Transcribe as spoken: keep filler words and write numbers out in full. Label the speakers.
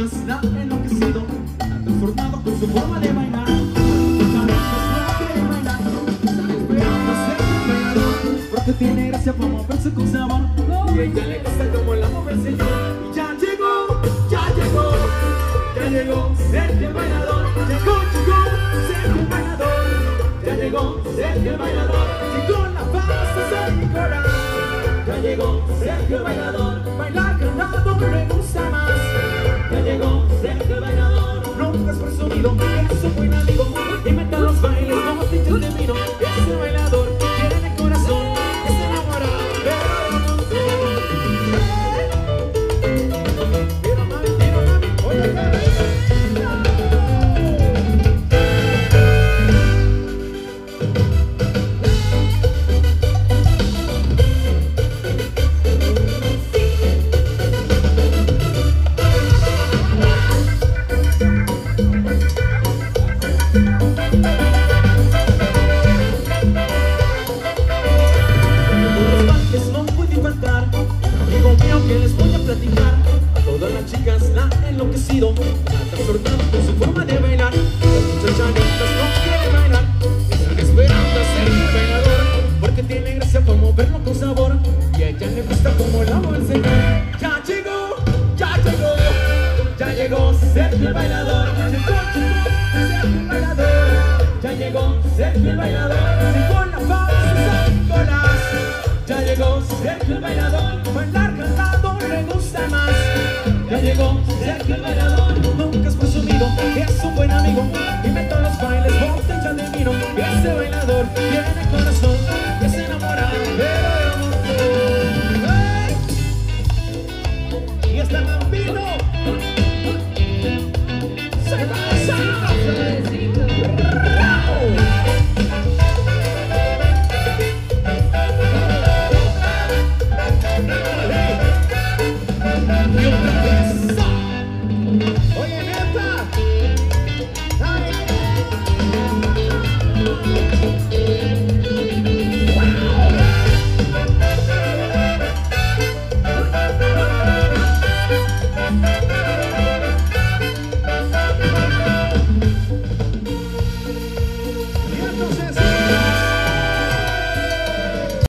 Speaker 1: chicas la ha enloquecido, la ha transformado con su forma de bailar. Muchas chicas no quieren bailar, están esperando a ser un bailador, porque tiene gracia para moverse con sabor. Y a ella le gusta como la mueve el señor. Y ya llegó, ya llegó, ya llegó Sergio el bailador. Llegó, llegó Sergio el bailador. Ya llegó Sergio el bailador. Llegó la pasta San Nicolás. Ya llegó Sergio el bailador. Bailar cantado le gusta más. Ya llegó Sergio el bailador. Nunca es presumido, es un buen amigo. Inventa los bailes, botellas de vino. Ese bailador tiene corazón, es enamorado, pero no sé. Mira mami, mira mami, oye que que les voy a platicar. A todas las chicas la ha enloquecido, la ha trastornado con su forma de bailar. Las muchachanitas no quieren bailar, están esperando a ser el bailador, porque tiene gracia por moverlo con sabor. Y a ella le gusta como la mueve el señor. Ya llegó, ya llegó, ya llegó Sergio el bailador. Llegó, llegó Sergio el bailador. Ya llegó Sergio el bailador. Llegó la paz de San Nicolás. Ya llegó Sergio el bailador. Bailar cantado le gusta más. Ya llegó Sergio el bailador. Nunca es presumido, es un buen amigo. Inventa los bailes, botella de vino. Ese bailador tiene corazón, es enamorado, pero no. ¡Hey! Y este bambino